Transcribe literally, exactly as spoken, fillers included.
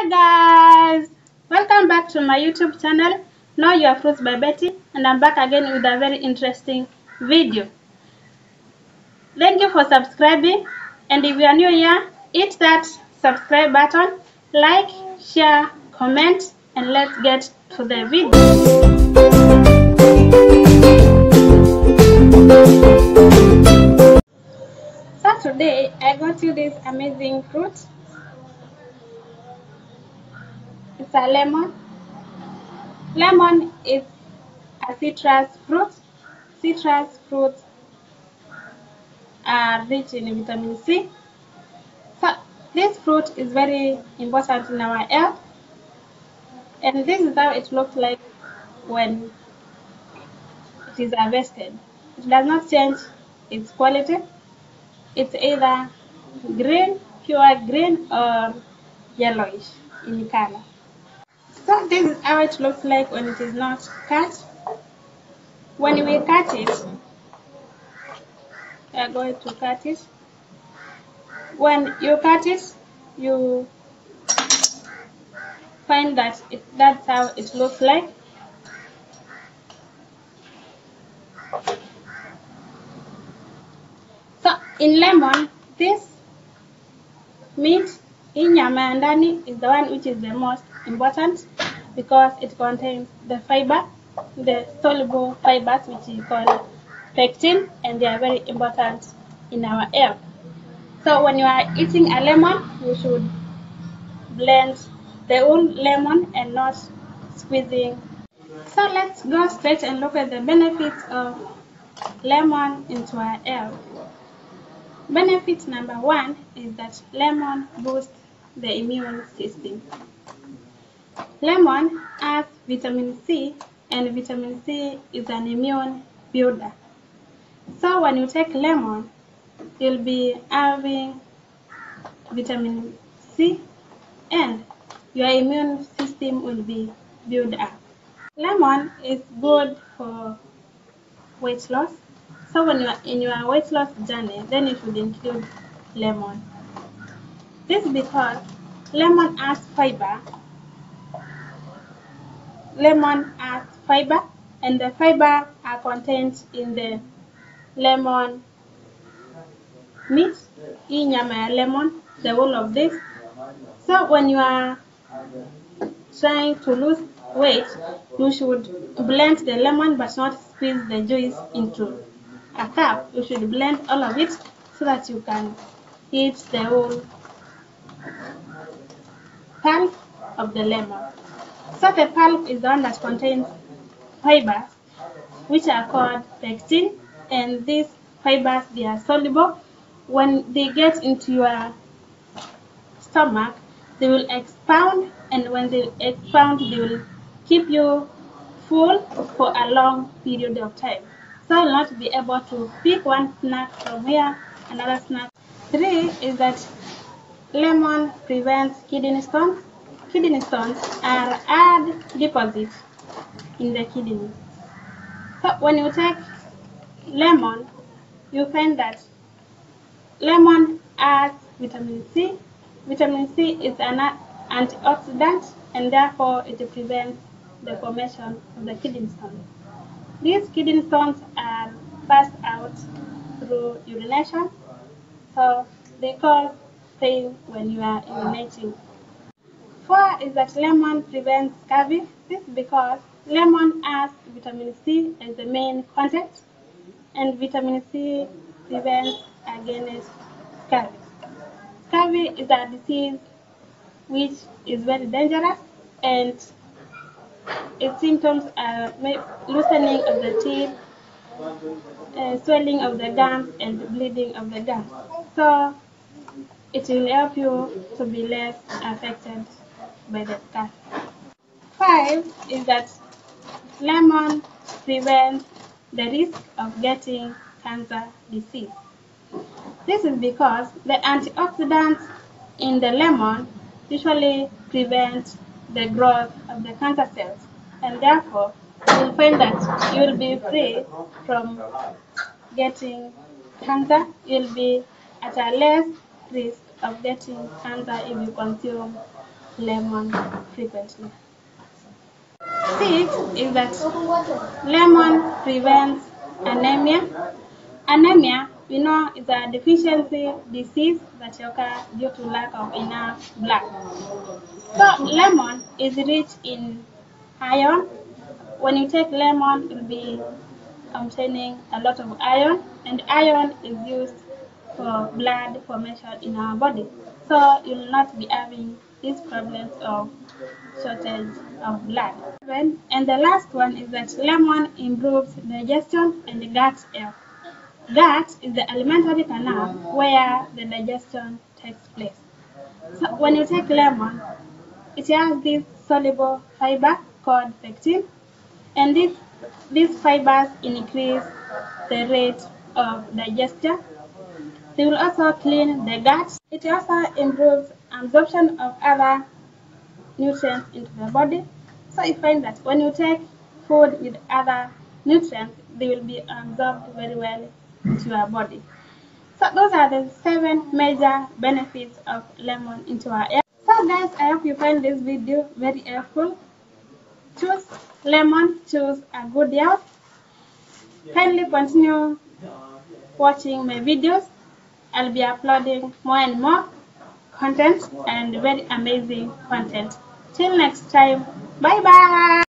Hi guys, welcome back to my YouTube channel, Know Your Fruits by Betty, and I'm back again with a very interesting video. Thank you for subscribing, and if you are new here, hit that subscribe button, like, share, comment, and let's get to the video. So today I got you this amazing fruit. It's a lemon. Lemon is a citrus fruit. Citrus fruits are rich in vitamin C. So this fruit is very important in our health, and this is how it looks like when it is harvested. It does not change its quality. It's either green, pure green, or yellowish in color. So this is how it looks like when it is not cut. When we cut it, we are going to cut it. When you cut it, you find that it, that's how it looks like. So in lemon, this meat in nyama ya ndani is the one which is the most important because it contains the fiber, the soluble fibers which we call pectin, and they are very important in our health. So when you are eating a lemon, you should blend the whole lemon and not squeezing. So let's go straight and look at the benefits of lemon into our health. Benefit number one is that lemon boosts the immune system. Lemon has vitamin C, and vitamin C is an immune builder. So when you take lemon, you'll be having vitamin C and your immune system will be built up. Lemon is good for weight loss. So when you are in your weight loss journey, then you should include lemon. This is because lemon has fiber. Lemon has fiber, and the fiber are contained in the lemon meat, in nyama ya lemon, the whole of this. So when you are trying to lose weight, you should blend the lemon but not squeeze the juice into a cup. You should blend all of it so that you can eat the whole pulp of the lemon. So the pulp is the one that contains fibers which are called pectin, and these fibers, they are soluble. When they get into your stomach, they will expound, and when they expound, they will keep you full for a long period of time. So you'll not be able to pick one snack from here, another snack. Three is that lemon prevents kidney stones. Kidney stones are hard deposits in the kidney. So when you take lemon, you find that lemon has vitamin C. Vitamin C is an antioxidant, and therefore it prevents the formation of the kidney stones. These kidney stones are passed out through urination, so they cause pain when you are urinating. Four is that lemon prevents scurvy. This is because lemon has vitamin C as the main content, and vitamin C prevents against scurvy. Scurvy is a disease which is very dangerous, and its symptoms are loosening of the teeth, uh, swelling of the gums, and bleeding of the gums. So it will help you to be less affected by the scurvy. Five is that lemon prevents the risk of getting cancer disease. This is because the antioxidants in the lemon usually prevent the growth of the cancer cells, and therefore you will find that you will be free from getting cancer. You will be at a less risk of getting cancer if you consume lemon frequently. Six is that lemon prevents anemia. Anemia, we know, is a deficiency disease that occurs due to lack of enough blood. So lemon is rich in iron. When you take lemon, you'll be containing a lot of iron, and iron is used for blood formation in our body. So you'll not be having these problems of shortage of blood. And the last one is that lemon improves digestion and gut health. Gut is the alimentary canal where the digestion takes place. So when you take lemon, it has this soluble fiber called pectin, and this, these fibers increase the rate of digestion. They will also clean the gut. It also improves absorption of other nutrients into the body. So you find that when you take food with other nutrients, they will be absorbed very well into your body. So those are the seven major benefits of lemon into our health. So guys, I hope you find this video very helpful. Choose lemon, choose a good health. Kindly continue watching my videos. I'll be uploading more and more content and very amazing content. Till next time, bye bye.